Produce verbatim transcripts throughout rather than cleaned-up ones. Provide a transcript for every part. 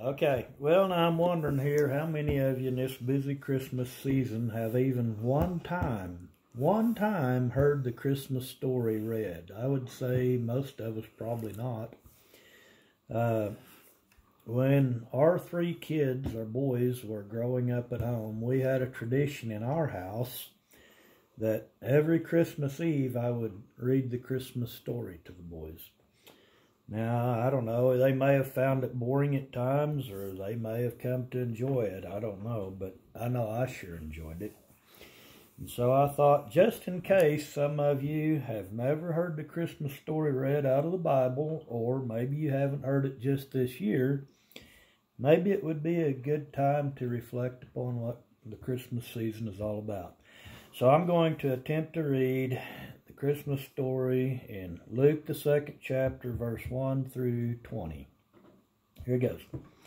Okay, well, now I'm wondering here how many of you in this busy Christmas season have even one time, one time heard the Christmas story read? I would say most of us probably not. Uh, when our three kids, our boys, were growing up at home, we had a tradition in our house that every Christmas Eve I would read the Christmas story to the boys. Now, I don't know, they may have found it boring at times, or they may have come to enjoy it, I don't know, but I know I sure enjoyed it. And so I thought, just in case some of you have never heard the Christmas story read out of the Bible, or maybe you haven't heard it just this year, maybe it would be a good time to reflect upon what the Christmas season is all about. So I'm going to attempt to read the Christmas story in Luke, the second chapter, verse one through twenty. Here it goes.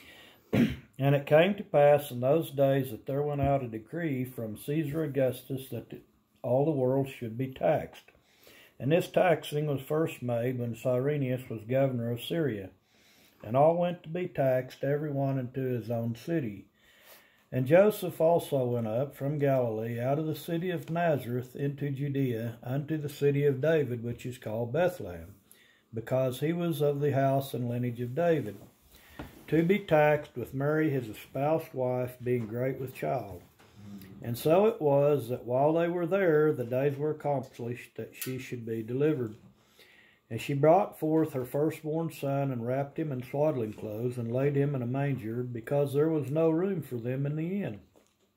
And it came to pass in those days that there went out a decree from Caesar Augustus that all the world should be taxed. And this taxing was first made when Cyrenius was governor of Syria. And all went to be taxed, every one into his own city. And Joseph also went up from Galilee out of the city of Nazareth into Judea unto the city of David, which is called Bethlehem, because he was of the house and lineage of David, to be taxed with Mary his espoused wife, being great with child. And so it was that while they were there, the days were accomplished that she should be delivered. And she brought forth her firstborn son, and wrapped him in swaddling clothes, and laid him in a manger, because there was no room for them in the inn.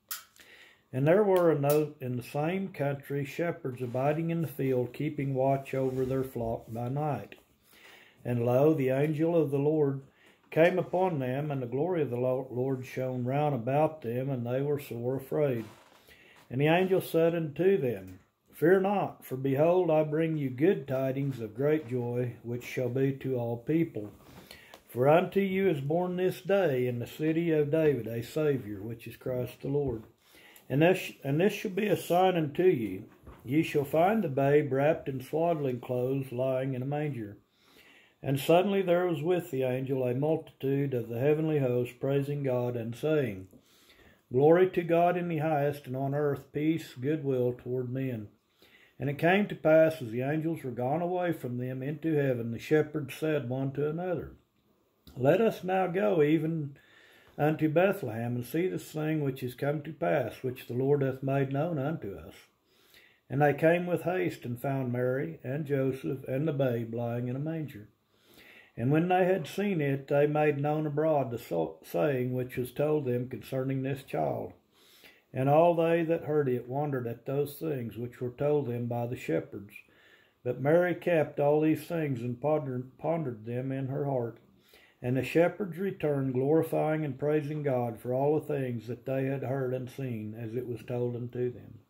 And there were in the same country shepherds abiding in the field, keeping watch over their flock by night. And lo, the angel of the Lord came upon them, and the glory of the Lord shone round about them, and they were sore afraid. And the angel said unto them, Fear not, for behold, I bring you good tidings of great joy, which shall be to all people. For unto you is born this day in the city of David a Saviour, which is Christ the Lord. And this, and this shall be a sign unto you. Ye shall find the babe wrapped in swaddling clothes, lying in a manger. And suddenly there was with the angel a multitude of the heavenly host, praising God, and saying, Glory to God in the highest, and on earth peace, goodwill toward men. And it came to pass, as the angels were gone away from them into heaven, the shepherds said one to another, Let us now go even unto Bethlehem, and see this thing which is come to pass, which the Lord hath made known unto us. And they came with haste, and found Mary, and Joseph, and the babe lying in a manger. And when they had seen it, they made known abroad the saying which was told them concerning this child. And all they that heard it wondered at those things which were told them by the shepherds. But Mary kept all these things, and pondered, pondered them in her heart. And the shepherds returned, glorifying and praising God for all the things that they had heard and seen, as it was told unto them.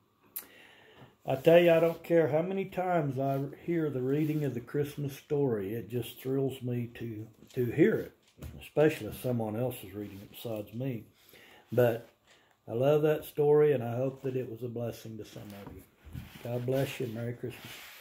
I tell you, I don't care how many times I hear the reading of the Christmas story, it just thrills me to, to hear it, especially if someone else is reading it besides me. But I love that story, and I hope that it was a blessing to some of you. God bless you, and Merry Christmas.